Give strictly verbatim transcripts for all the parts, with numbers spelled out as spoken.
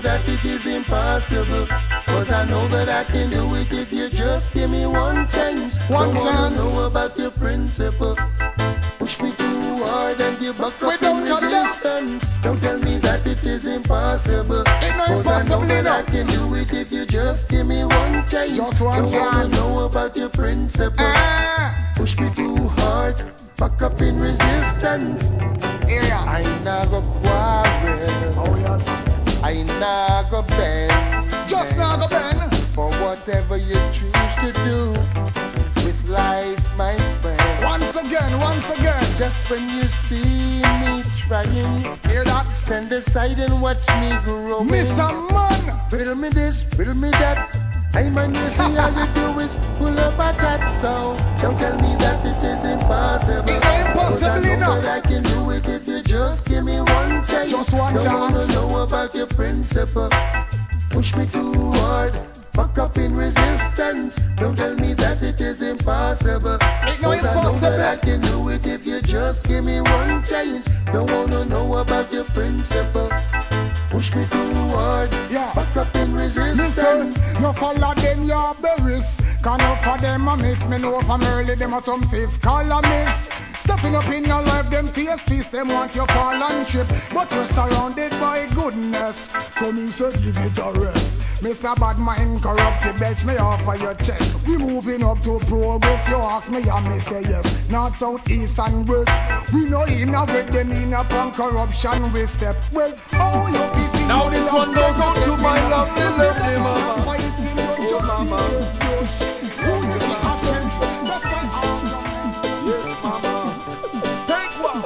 that it is impossible. Cause I know that I can do it if you just give me one chance. One Don't chance. wanna know about your principle. Push me too hard and you back up in resistance. Don't tell me that it is impossible. It no Cause I know impossible that I enough. can do it if you just give me one chance. Just one Don't wanna chance. know about your principle. Ah. Push me too hard, back up in resistance. Yeah. I not go quarrel. Oh yes. I not go bend. Just now go Ben. For whatever you choose to do with life, my friend. Once again, once again. Just when you see me trying, Hear that? stand aside and watch me grow. Mister Man. Build me this, build me that. Hey man, you see all you do is pull up a chat. So don't tell me that it is impossible. It ain't Cause I impossible know enough. that I can do it if you just give me one chance. Just one don't chance. Don't wanna know about your principle. Push me too hard, back up in resistance. Don't tell me that it is impossible. Ain't no Cause I know impossible. that I can do it if you just give me one chance. Don't wanna know about your principle. Push me too hard, Yeah. back up in resistance. Listen, no follow them your berries. Can no for them a miss. Me know from early them a some fifth columnists. Stepping up in your life, them face peace, them want your fall and trip. But we're surrounded by goodness, so me say give it a rest. Mister Bad Mind corrupted, belch me off of your chest. We moving up to progress, you ask me and me say yes. North, south, east and west. We know in a with them in upon corruption we step. Well, oh you P C. Now this one goes out to my lovely, lovely mama. Fighting your Oh, mama. Yes, mama. Take one.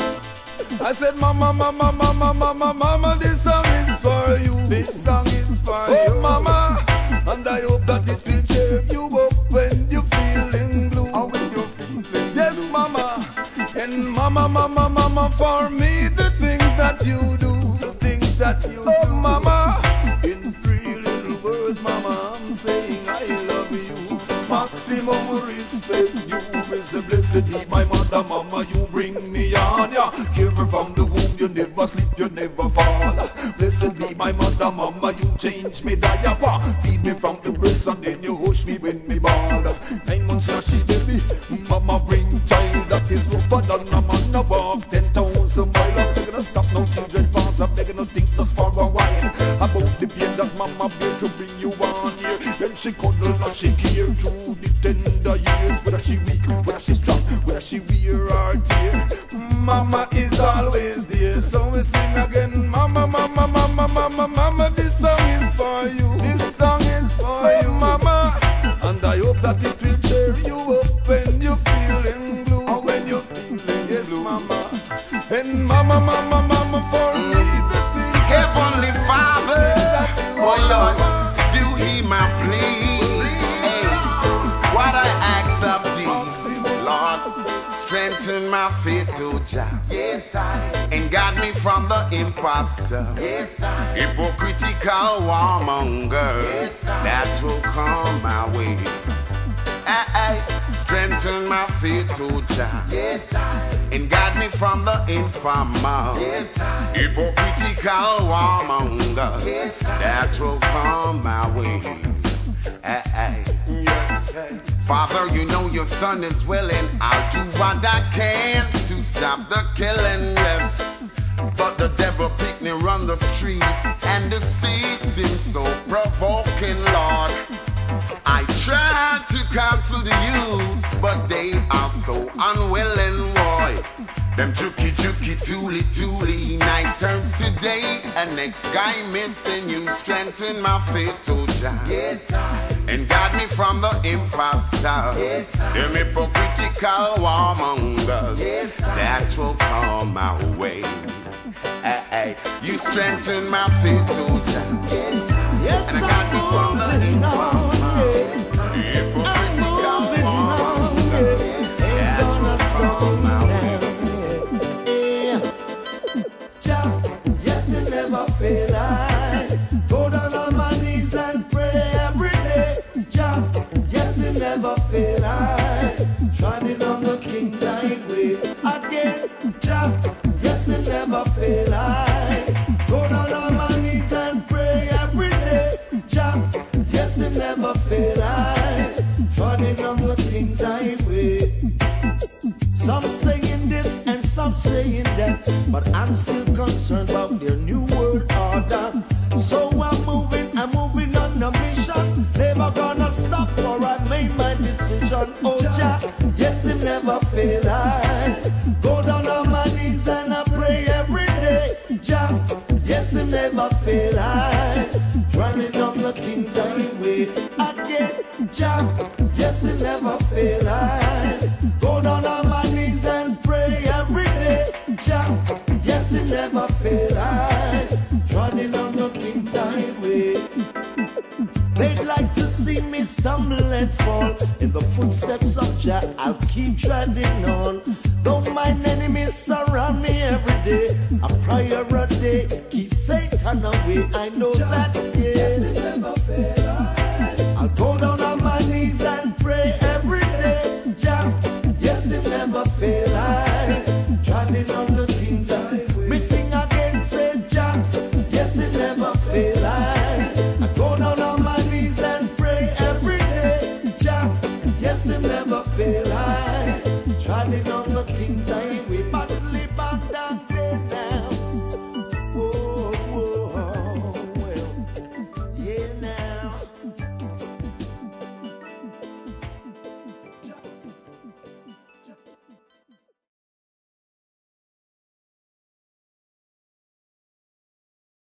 I said, mama, mama, mama, mama, mama, this song is for you. This song is for oh, you, mama. And I hope that it will cheer you up when you're feeling blue. Oh, when you're feeling yes, blue. Mama. And mama, mama, mama, for me the things that you do, the things that you oh, do, mama. In three little words, mama, I'm saying I love you. Maximum respect you. Is a blessed be my mother, mama. You bring me on, yeah. Give her from the womb, you never sleep, you never fall. Blessed be my mother, mama. You change me diaper, feed me from the breast, and then you hush me when me ball. Nine months now she baby, mama bring child that is rougher than a man above ten thousand miles. I'm not gonna stop no children pass. I'm not gonna think just for a while about the pain that mama bear to bring you on here. Then she cuddle and she care through the tender years. Whether she weak, whether she strong, whether she wear or tear, mama is always there. So we sing again, mama, mama, mama, mama, mama. This song is for you. This song is for you, mama. And I hope that it will cheer you up when you're feeling blue. Oh, when you're feeling yes, blue. Mama. And mama, mama, mama, for me the things Heavenly Father, oh Lord, do hear my plea. Hey, what I ask of thee, Lord, strengthen my faith to Jah. Yes, I. And guard me from the impostor. Yes, I. Hypocritical warmongers yes, that will come my way. Hey, hey, strengthen my faith to Jah. Yes, I. And guard me from the informer. Yes, I. Hypocritical warmongers yes, that will come my way. Hey, hey. Yeah, hey. Father, you know your son is willing. I'll do what I can to stop the killing, yes. But the devil picked me run the street, and the system so provoking, Lord. I tried to counsel the youths, but they are so unwilling, boy. Them juki juki tooly tooly, night turns to day, and next guy missing you. Strengthen my faith to Jah. Yes, I. And guard me from the impostor. Yes, I. Them hypocritical warmongers yes, that will come my way. Hey, hey. You strengthen my faith to Jah. Yes, yes, and I guard me from the impostor. Fail I go down on my knees and pray every day. Jah, yes, it never fail I trotting on the King's highway again. Jah, yes, it never fail I go down on my knees and pray every never fail. I go down on my knees and I pray every day. Jah, yes, Him never fail. I running on the King's highway again. Jah, yes, Him never fail. I go down on my knees and pray every day. Jah, yes, Him never fail. I running on the King's highway. They'd like to see me stumble and fall. In the footsteps of Jah, I'll keep treading on. Don't mind enemies surround me every day. A prayer a day, keep Satan away. I know that, yes, never fail. I'll go down on my knees and pray every day. Jah, yes, it never fail. I treading on the King's highway. We sing again, say Jah, yes, it never fail. I, I go down on my knees and pray every day. Jah, yes, it never fail. I treading on the King's highway.